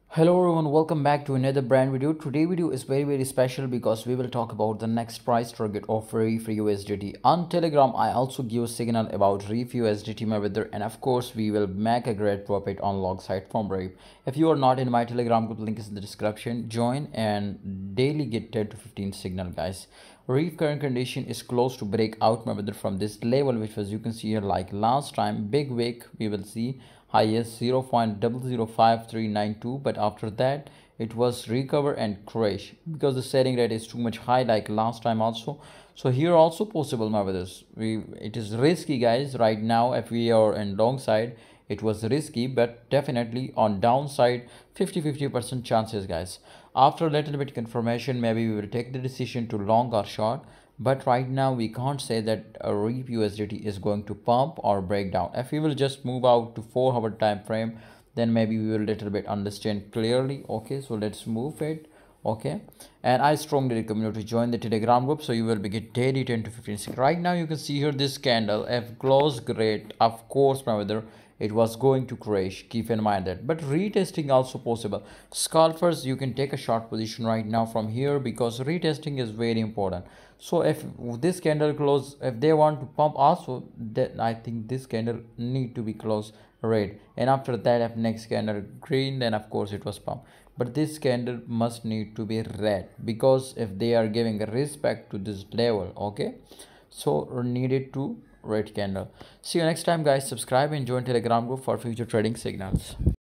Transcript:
Hello everyone, welcome back to another brand video. Today video is very special because we will talk about the next price target of Reef USDT. On Telegram, I also give a signal about Reef USDT Mayweather, and of course we will make a great profit on log side from Reef. If you are not in my Telegram group, link is in the description. Join and daily get 10 to 15 signal, guys. Reef current condition is close to break out Mayweather from this level, which was you can see here like last time big wick we will see highest 0.005392, but after that it was recover and crash because the selling rate is too much high like last time also. So here also possible Mayweathers, it is risky guys right now. If we are in long side it was risky, but definitely on downside 50% chances guys. After a little bit confirmation, maybe we will take the decision to long or short, but right now we can't say that a Reef USDT is going to pump or break down. If we will just move out to 4 hour time frame, then maybe we will little bit understand clearly. Okay, so let's move it. Okay, and I strongly recommend you to join the Telegram group, so you will be get daily 10 to 15 seconds. Right now you can see here this candle if close great, of course my whether it was going to crash, keep in mind that, but retesting also possible. Scalpers, you can take a short position right now from here because retesting is very important. So if this candle close, if they want to pump also, then I think this candle need to be close red, and after that if next candle green, then of course it was pump. But this candle must need to be red because if they are giving respect to this level, okay, so needed to red candle. See you next time guys. Subscribe and join Telegram group for future trading signals.